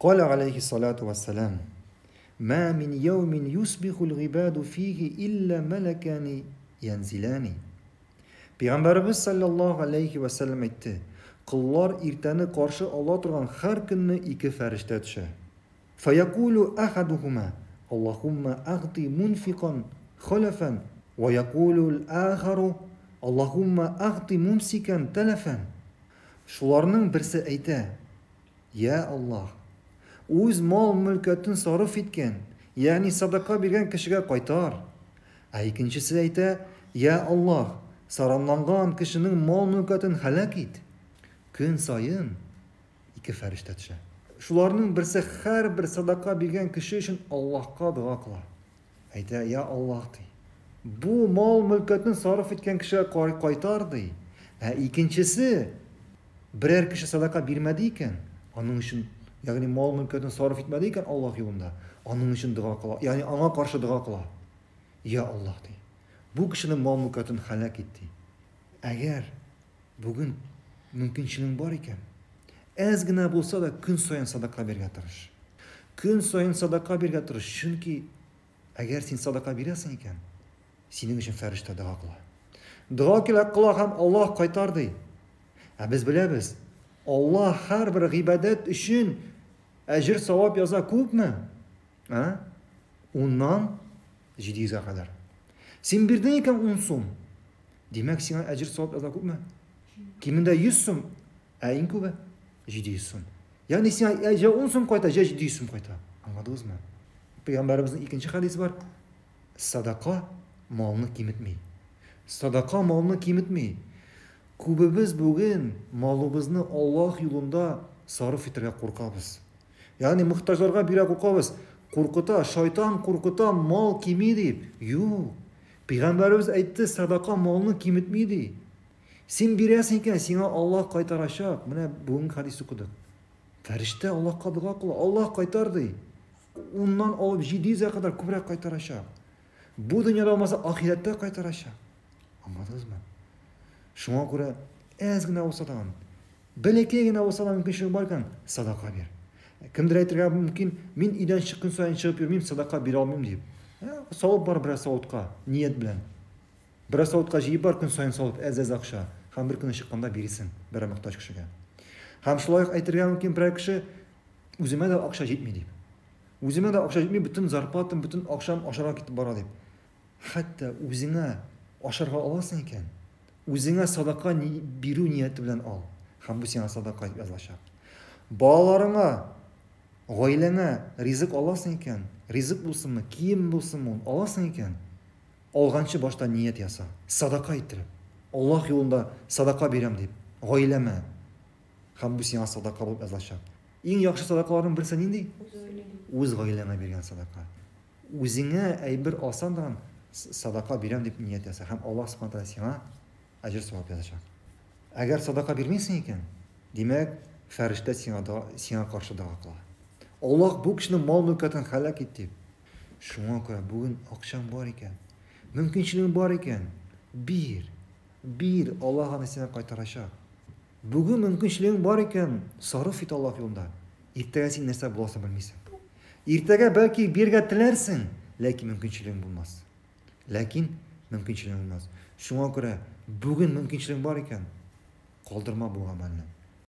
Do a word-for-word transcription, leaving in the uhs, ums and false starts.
قال عليه الصلاة والسلام ما من يوم يصبح العباد فيه إلا ملكان ينزلان. Peygamberimiz sallallahu aleyhi ve sellem aytdi. Qullar ertani qarshi ola turgan har kunni ikki farishta tushadi. Fayaqulu ahaduhuma Allahumma a'ti munfiqan khalafan va yaqulu al-akharu Allahumma a'ti mumsikan talafan. Shularning birisi aytadi: Ya Allah, o'z mol-mulkatini sarf etgan, ya'ni sadaqa bergan kishiga qaytar. Ikkinchisi aytadi: Ya Allah, saramlangan kishining mol-mulkatini halak et. Kun sayin ikki farishta tushadi. Shularning birisi har bir sadaqa bergan kishi uchun Allohga duo qiladi. Aytadi: Ya Allah, bu mol-mulkatni sarf etgan kishiga qaytar deydi. Ikkinchisi biror kishi sadaqa bermadi ekan, onun uchun, ya'ni mol-mulkatni sarf etmadi ekan Alloh yo'lida, onun uchun duo qiladi. Ya'ni anga qarshi duo qiladi. Ya Allah deydi. Bu kishining mol-mulkatini halak etdi. Agar bugun mumkinchilik bor ekan, ozgina bo'lsa-da kun sayin sadaqa berga tirish. Kun sayin sadaqa berga tirish, chunki agar sen sadaqa berasan ekan, sening uchun farishta duo qiladi. Duo qilib ham Alloh qaytardi. Ha biz bilamiz, Alloh har bir ibodat uchun ajr savob yoza ko'pmi? Ha? Undan yetti yuz ga qadar. Sen berding ekan o'n so'm. Demak, sen ajr savob yoza ko'pmi? Kimda yuz so'm, eng ko'pi yetti yuz so'm. Ya'ni sen ajr o'n so'm qaytar, yetti yuz so'm qaytar. Anladingizmi? Payg'ambarimizning ikkinchi hadisi bor. Sadaqa molni qimitmaydi. Sadaqa molni qimitmaydi. Ko'pimiz bugun molimizni Alloh yo'lida sarf etishga qo'rqamiz. Ya'ni muhtojlarga bera qo'rqamiz. Qo'rqita, shayton qo'rqita, mol qimaydi deb. Yo'q. Payg'ambarimiz aytdi, sadaqa molni qimitmaydi. Sen berasan ekan, senga Alloh qaytaracak. Mana bugun hadis o'qidik. Farishta Allohga duo qildi, Alloh qaytardi. Undan olib yetti yuz ga qadar ko'proq qaytaracak. Bu dunyoda bo'lmasa oxiratda qaytaracak. Anladingizmi? Shunga ko'ra ozgina bo'lsa-da, bilakagina bo'lsa-da mumkinchilik bor ekan, sadaqa ber. Kimdir aytgan mumkin, men uydan chiqqan sayin chiqib yurmayman, sadaqa bera olmayman deb. Savol bor bir savotga, niyat bilan. Bir savotga yeyib bor kun sayin savol, az-az aqsha, ham bir kun chiqqanda bersin bir muhtoj kishiga. Ham shuloq aytgan mumkin bir kishi o'zimga da aqsha yetmaydi deb. O'zimga da aqsha yetmaydi, butun zarpatim, butun oqshom oshara ketib boradi deb. Hatto o'zingga oshara olasan ekan, o'zingga sadaqa beru niyati bilan ol. Ham bu senga sadaqa deb yoziladi. Bolalaringga, oilangga rizq olasan ekan, rizq bo'lsinmi, kiyim bo'lsinmi, olasan ekan, olganchi boshdan niyat yasa, sadaqa ettirib, Alloh yo'lida sadaqa beram deb, oilama. Ham bu senga sadaqa bo'lib yoziladi. Eng yaxshi sadaqalarning birisi nima? O'z oilangga bergan sadaqa. O'zingga aybir olsandan sadaqa beram deb niyat yasa, ham Alloh subhanahu va taolo senga ajr savob yozadi. Agar sadaqa bermaysan ekan, demak farishta senga senga qarshi duo qiladi. Alloh bu kishining mol-mulkatini halak etdi. Shunga ko'ra bugun oqshom bor ekan, mumkinchilik bor ekan, bir bir Alloh ana senga qaytaracak. Bugun mumkinchilik bor ekan, sarf et Alloh yo'lida. Ertaga sen narsa bo'lsa bilmaysan. Ertaga balki berga tilarsin, lekin mumkinchilik bo'lmas. Lekin mumkinchilik bo'lmas. Shunga ko'ra bugun mumkinchilik bor ekan, qoldirma bu amalni.